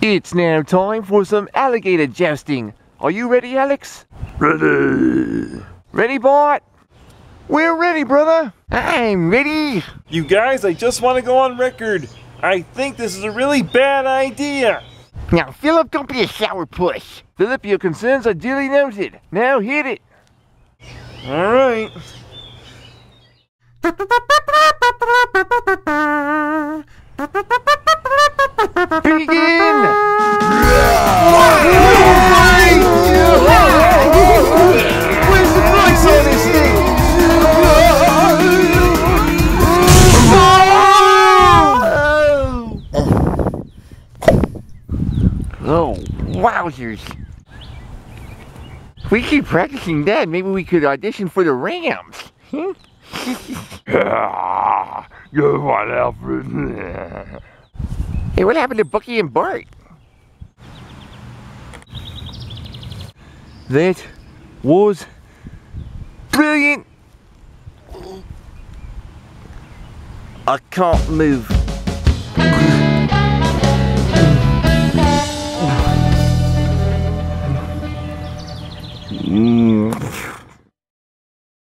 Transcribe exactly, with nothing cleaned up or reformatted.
It's now time for some alligator jousting. Are you ready, Alex? Ready. Ready, Bart? We're ready, brother. I'm ready. You guys, I just want to go on record. I think this is a really bad idea. Now, Philip, don't be a sourpuss. Philip, your concerns are duly noted. Now hit it. All right. Begin! Where's the brakes on this thing? Oh, wowzers. If we keep practicing that, maybe we could audition for the Rams. Hmm? Good one, Alfred. Hey, what happened to Buckie and Bart? That was brilliant. I can't move.